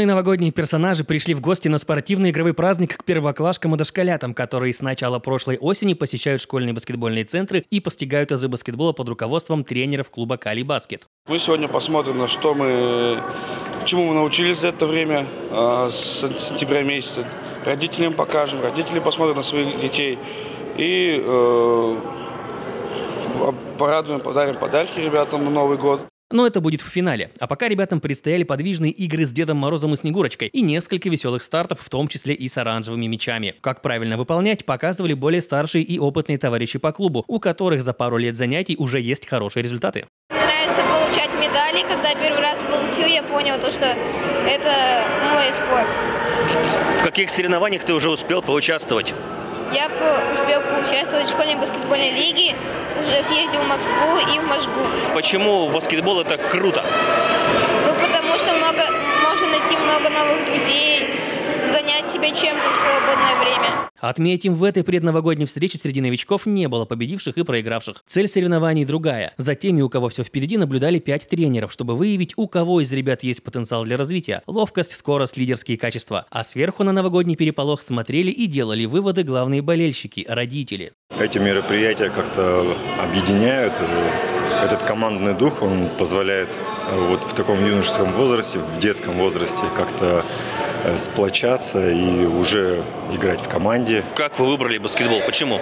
Юные новогодние персонажи пришли в гости на спортивный игровой праздник к первоклашкам и дошколятам, которые с начала прошлой осени посещают школьные баскетбольные центры и постигают азы баскетбола под руководством тренеров клуба Кали Баскет. Мы сегодня посмотрим, чему мы научились за это время, с сентября месяца. Родителям покажем, родители посмотрят на своих детей и порадуем, подарим подарки ребятам на Новый год. Но это будет в финале. А пока ребятам предстояли подвижные игры с Дедом Морозом и Снегурочкой и несколько веселых стартов, в том числе и с оранжевыми мячами. Как правильно выполнять, показывали более старшие и опытные товарищи по клубу, у которых за пару лет занятий уже есть хорошие результаты. Мне нравится получать медали. Когда первый раз получил, я понял, что это мой спорт. В каких соревнованиях ты уже успел поучаствовать? Я успел поучаствовать в школьной баскетбольной лиге, уже съездил в Москву и в Можгу. Почему баскетбол это круто? Ну, потому что можно найти много новых друзей, занять себя чем-то в свободное время. Отметим, в этой предновогодней встрече среди новичков не было победивших и проигравших. Цель соревнований другая. За теми, у кого все впереди, наблюдали 5 тренеров, чтобы выявить, у кого из ребят есть потенциал для развития. Ловкость, скорость, лидерские качества. А сверху на новогодний переполох смотрели и делали выводы главные болельщики – родители. Эти мероприятия как-то объединяют. Этот командный дух, он позволяет вот в таком юношеском возрасте, в детском возрасте как-то сплочаться и уже играть в команде. Как вы выбрали баскетбол? Почему?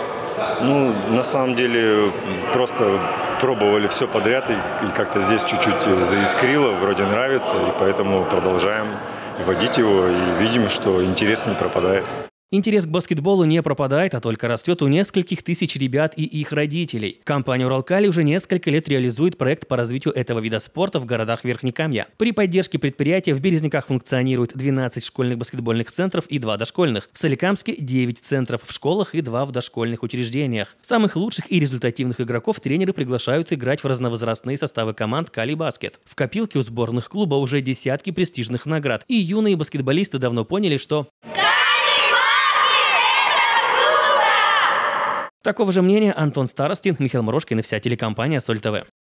Ну, на самом деле, просто пробовали все подряд, и как-то здесь чуть-чуть заискрило, вроде нравится, и поэтому продолжаем вводить его, и видим, что интерес не пропадает. Интерес к баскетболу не пропадает, а только растет у нескольких тысяч ребят и их родителей. Компания «Уралкали» уже несколько лет реализует проект по развитию этого вида спорта в городах Верхнекамья. При поддержке предприятия в Березняках функционирует 12 школьных баскетбольных центров и 2 дошкольных. В Соликамске 9 центров в школах и 2 в дошкольных учреждениях. Самых лучших и результативных игроков тренеры приглашают играть в разновозрастные составы команд «Кали Баскет». В копилке у сборных клуба уже десятки престижных наград. И юные баскетболисты давно поняли, что... Такого же мнения Антон Старостин, Михаил Морошкин и вся телекомпания «Соль ТВ».